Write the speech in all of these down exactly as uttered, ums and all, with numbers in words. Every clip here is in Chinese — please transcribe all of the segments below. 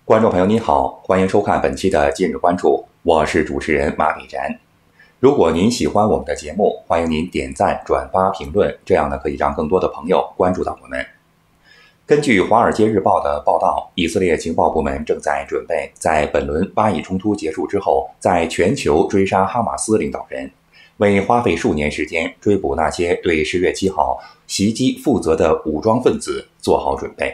观众朋友您好，欢迎收看本期的今日关注，我是主持人马比然。如果您喜欢我们的节目，欢迎您点赞、转发、评论，这样呢可以让更多的朋友关注到我们。根据《华尔街日报》的报道，以色列情报部门正在准备在本轮巴以冲突结束之后，在全球追杀哈马斯领导人，为花费数年时间追捕那些对十月七号袭击负责的武装分子做好准备。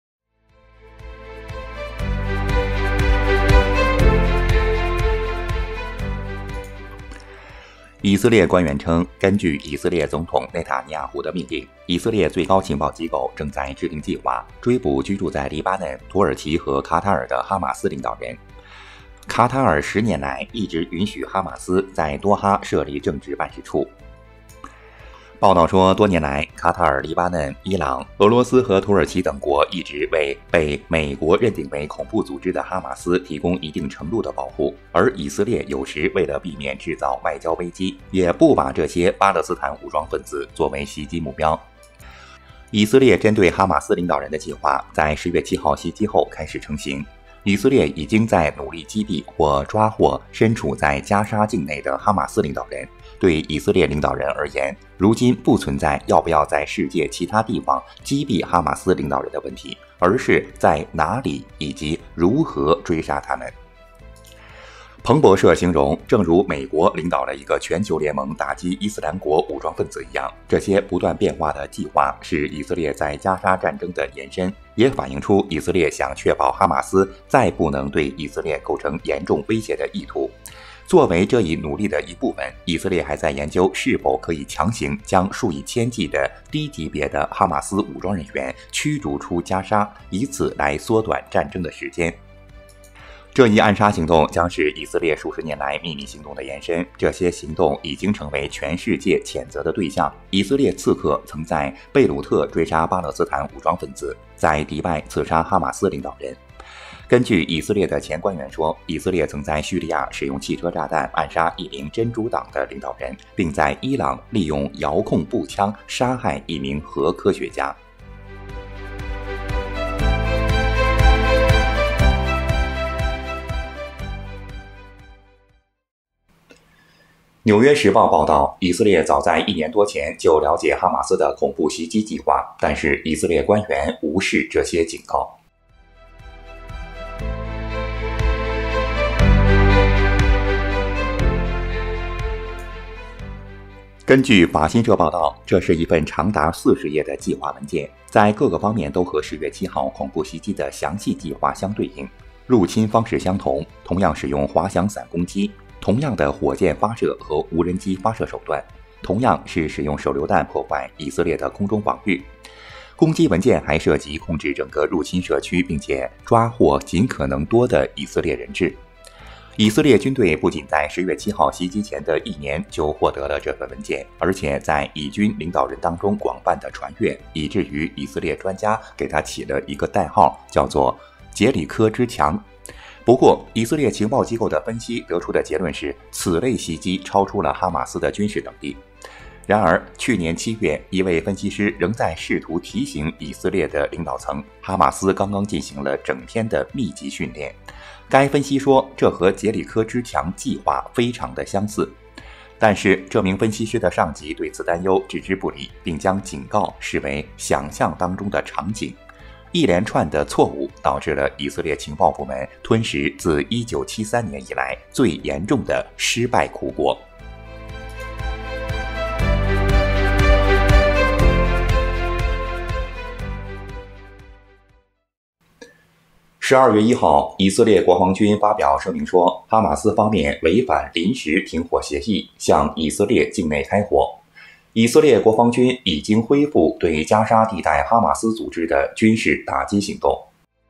以色列官员称，根据以色列总统内塔尼亚胡的命令，以色列最高情报机构正在制定计划，追捕居住在黎巴嫩、土耳其和卡塔尔的哈马斯领导人。卡塔尔十年来一直允许哈马斯在多哈设立政治办事处。报道说，多年来，卡塔尔、黎巴嫩、伊朗、俄罗斯和土耳其等国一直为被美国认定为恐怖组织的哈马斯提供一定程度的保护，而以色列有时为了避免制造外交危机，也不把这些巴勒斯坦武装分子作为袭击目标。以色列针对哈马斯领导人的计划在十月七号袭击后开始成型。以色列已经在努力击毙或抓获身处在加沙境内的哈马斯领导人。对以色列领导人而言，如今不存在要不要在世界其他地方击毙哈马斯领导人的问题，而是在哪里以及如何追杀他们。彭博社形容，正如美国领导了一个全球联盟打击伊斯兰国武装分子一样，这些不断变化的计划是以色列在加沙战争的延伸，也反映出以色列想确保哈马斯再不能对以色列构成严重威胁的意图。作为这一努力的一部分，以色列还在研究是否可以强行将数以千计的低级别的哈马斯武装人员驱逐出加沙，以此来缩短战争的时间。这一暗杀行动将是以色列数十年来秘密行动的延伸，这些行动已经成为全世界谴责的对象。以色列刺客曾在贝鲁特追杀巴勒斯坦武装分子，在迪拜刺杀哈马斯领导人。根据以色列的前官员说，以色列曾在叙利亚使用汽车炸弹暗杀一名真主党的领导人，并在伊朗利用遥控步枪杀害一名核科学家。纽约时报报道，以色列早在一年多前就了解哈马斯的恐怖袭击计划，但是以色列官员无视这些警告。根据法新社报道，这是一份长达四十页的计划文件，在各个方面都和十月七号恐怖袭击的详细计划相对应。入侵方式相同，同样使用滑翔伞攻击，同样的火箭发射和无人机发射手段，同样是使用手榴弹破坏以色列的空中防御。攻击文件还涉及控制整个入侵社区，并且抓获尽可能多的以色列人质。以色列军队不仅在十月七号袭击前的一年就获得了这份文件，而且在以军领导人当中广泛的传阅，以至于以色列专家给他起了一个代号，叫做杰里科之墙。不过，以色列情报机构的分析得出的结论是，此类袭击超出了哈马斯的军事能力。然而，去年七月，一位分析师仍在试图提醒以色列的领导层，哈马斯刚刚进行了整天的密集训练。该分析说，这和杰里科之墙计划非常的相似。但是，这名分析师的上级对此担忧置之不理，并将警告视为想象当中的场景。一连串的错误导致了以色列情报部门吞食自一九七三年以来最严重的失败苦果。十二月一号，以色列国防军发表声明说，哈马斯方面违反临时停火协议，向以色列境内开火。以色列国防军已经恢复对加沙地带哈马斯组织的军事打击行动。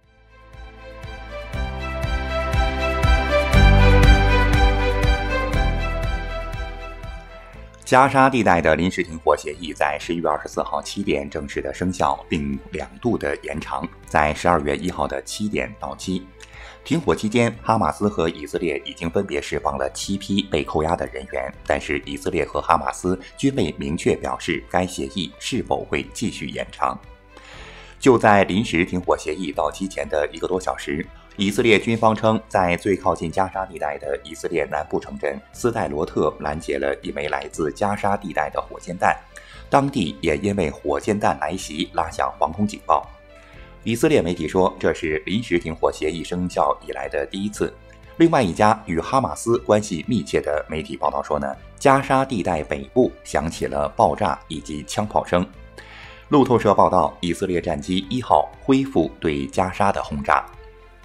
加沙地带的临时停火协议在十一月二十四号七点正式的生效，并两度的延长，在十二月一号的七点到期。停火期间，哈马斯和以色列已经分别释放了七批被扣押的人员，但是以色列和哈马斯均未明确表示该协议是否会继续延长。就在临时停火协议到期前的一个多小时， 以色列军方称，在最靠近加沙地带的以色列南部城镇斯代罗特拦截了一枚来自加沙地带的火箭弹，当地也因为火箭弹来袭拉响防空警报。以色列媒体说，这是临时停火协议生效以来的第一次。另外一家与哈马斯关系密切的媒体报道说呢，加沙地带北部响起了爆炸以及枪炮声。路透社报道，以色列战机一号恢复对加沙的轰炸。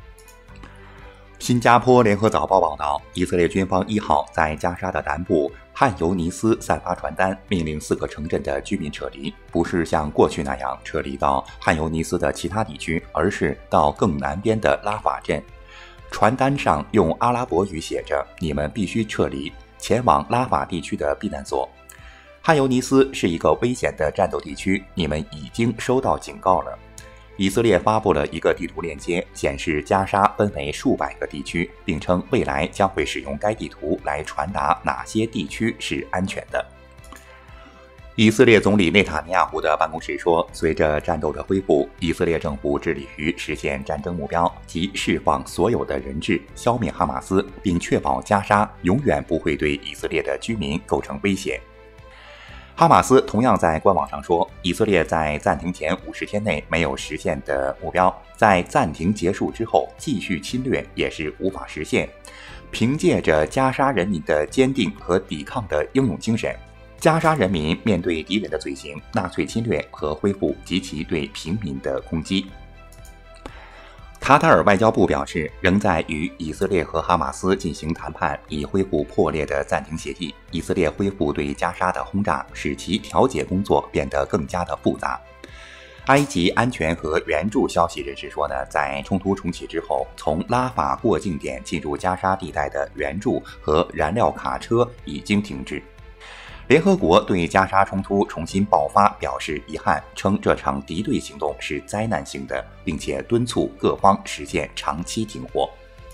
新加坡联合早报报道，以色列军方一号在加沙的南部汉尤尼斯散发传单，命令四个城镇的居民撤离，不是像过去那样撤离到汉尤尼斯的其他地区，而是到更南边的拉法镇。传单上用阿拉伯语写着：“你们必须撤离，前往拉法地区的避难所。汉尤尼斯是一个危险的战斗地区，你们已经收到警告了。”以色列发布了一个地图链接，显示加沙分为数百个地区，并称未来将会使用该地图来传达哪些地区是安全的。以色列总理内塔尼亚胡的办公室说，随着战斗的恢复，以色列政府致力于实现战争目标，即释放所有的人质，消灭哈马斯，并确保加沙永远不会对以色列的居民构成威胁。哈马斯同样在官网上说，以色列在暂停前五十天内没有实现的目标，在暂停结束之后继续侵略也是无法实现。凭借着加沙人民的坚定和抵抗的英勇精神，加沙人民面对敌人的罪行、纳粹侵略和恢复及其对平民的攻击。卡塔尔外交部表示，仍在与以色列和哈马斯进行谈判，以恢复破裂的暂停协议。以色列恢复对加沙的轰炸，使其调解工作变得更加的复杂。埃及安全和援助消息人士说呢，在冲突重启之后，从拉法过境点进入加沙地带的援助和燃料卡车已经停止。联合国对加沙冲突重新爆发表示遗憾，称这场敌对行动是灾难性的，并且敦促各方实现长期停火。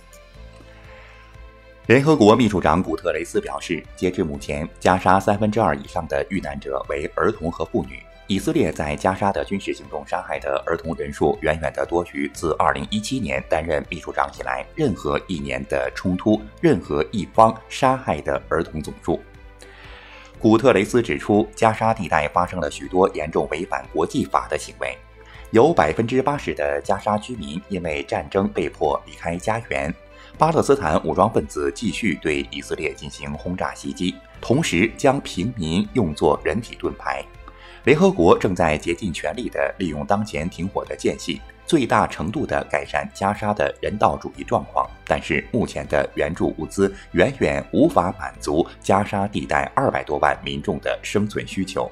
联合国秘书长古特雷斯表示，截至目前，加沙三分之二以上的遇难者为儿童和妇女。以色列在加沙的军事行动杀害的儿童人数远远的多于自二零一七年担任秘书长以来任何一年的冲突任何一方杀害的儿童总数。古特雷斯指出，加沙地带发生了许多严重违反国际法的行为，有 百分之八十 的加沙居民因为战争被迫离开家园。巴勒斯坦武装分子继续对以色列进行轰炸袭击，同时将平民用作人体盾牌。联合国正在竭尽全力地利用当前停火的间隙，最大程度地改善加沙的人道主义状况，但是目前的援助物资远远无法满足加沙地带二百多万民众的生存需求。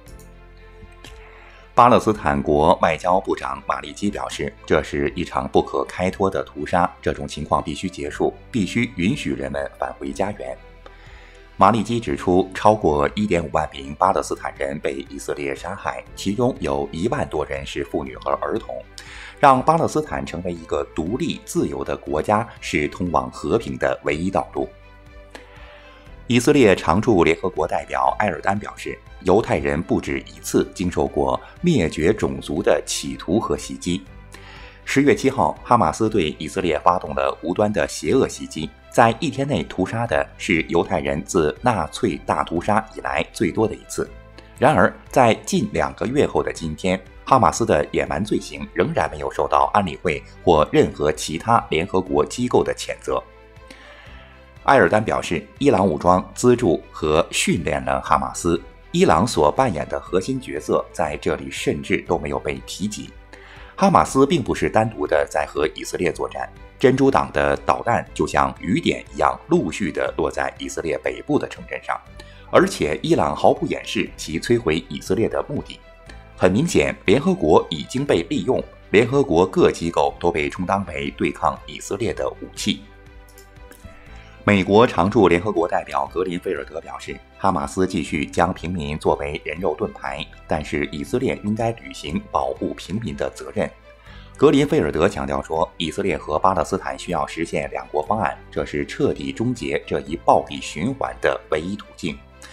巴勒斯坦国外交部长马利基表示，这是一场不可开脱的屠杀，这种情况必须结束，必须允许人们返回家园。马利基指出，超过 一点五万名巴勒斯坦人被以色列杀害，其中有一万多人是妇女和儿童。让巴勒斯坦成为一个独立自由的国家是通往和平的唯一道路。以色列常驻联合国代表埃尔丹表示，犹太人不止一次经受过灭绝种族的企图和袭击。十月七号，哈马斯对以色列发动了无端的邪恶袭击，在一天内屠杀的是犹太人自纳粹大屠杀以来最多的一次。然而，在近两个月后的今天，哈马斯的野蛮罪行仍然没有受到安理会或任何其他联合国机构的谴责。埃尔丹表示，伊朗武装资助和训练了哈马斯，伊朗所扮演的核心角色在这里甚至都没有被提及。哈马斯并不是单独的在和以色列作战，珍珠党的导弹就像雨点一样陆续地落在以色列北部的城镇上，而且伊朗毫不掩饰其摧毁以色列的目的。很明显，联合国已经被利用，联合国各机构都被充当为对抗以色列的武器。美国常驻联合国代表格林菲尔德表示，哈马斯继续将平民作为人肉盾牌，但是以色列应该履行保护平民的责任。格林菲尔德强调说，以色列和巴勒斯坦需要实现两国方案，这是彻底终结这一暴力循环的唯一途径。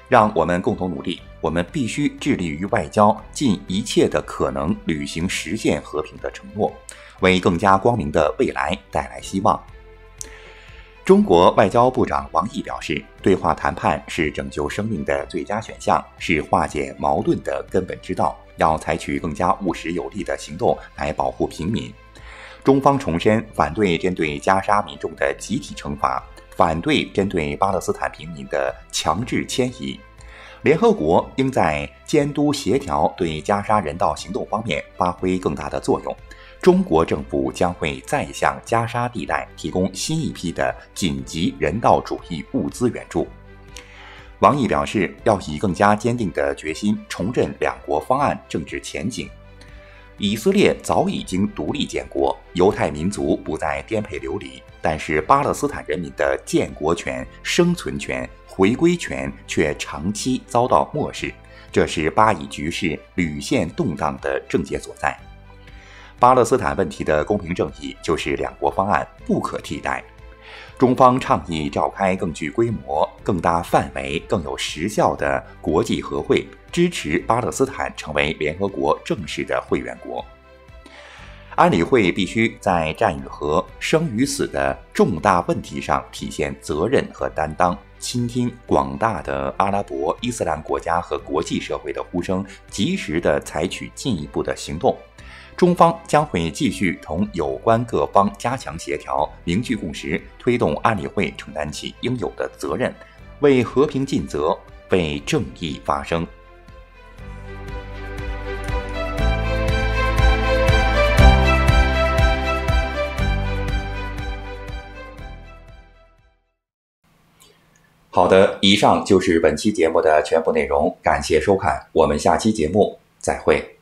让我们共同努力，我们必须致力于外交，尽一切的可能履行实现和平的承诺，为更加光明的未来带来希望。中国外交部长王毅表示，对话谈判是拯救生命的最佳选项，是化解矛盾的根本之道，要采取更加务实有力的行动来保护平民。中方重申反对针对加沙民众的集体惩罚，反对针对巴勒斯坦平民的强制迁移。联合国应在监督协调对加沙人道行动方面发挥更大的作用。中国政府将会再向加沙地带提供新一批的紧急人道主义物资援助。王毅表示，要以更加坚定的决心重振两国方案政治前景。以色列早已经独立建国，犹太民族不再颠沛流离，但是巴勒斯坦人民的建国权、生存权、回归权却长期遭到漠视，这是巴以局势屡现动荡的症结所在。巴勒斯坦问题的公平正义就是两国方案不可替代。中方倡议召开更具规模、更大范围、更有时效的国际和会，支持巴勒斯坦成为联合国正式的会员国。安理会必须在战与和、生与死的重大问题上体现责任和担当，倾听广大的阿拉伯、伊斯兰国家和国际社会的呼声，及时地采取进一步的行动。中方将会继续同有关各方加强协调，凝聚共识，推动安理会承担起应有的责任，为和平尽责，为正义发声。好的，以上就是本期节目的全部内容，感谢收看，我们下期节目再会。